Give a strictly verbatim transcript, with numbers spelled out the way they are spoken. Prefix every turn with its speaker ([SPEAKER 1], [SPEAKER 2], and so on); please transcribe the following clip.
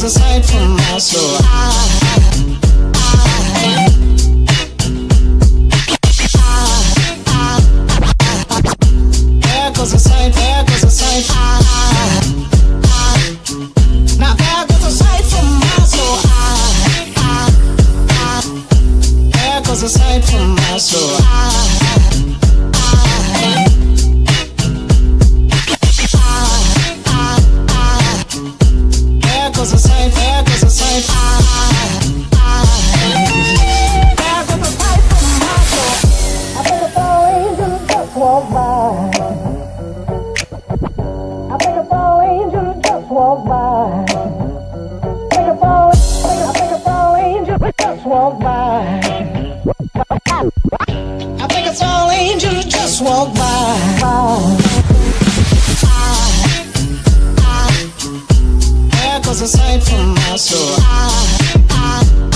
[SPEAKER 1] a sight from my soul. There goes a sight, there goes a sight. Now there goes a sight from my soul. There goes a sight from my soul. There goes a sight, there goes a sight. There goes a sight from my soul. I think a fall angel just walked by. I think a fall angel just walked by. I think a fall, I think a fall angel just walked by. I think a fall angel just walked by. There goes a sight from my soul.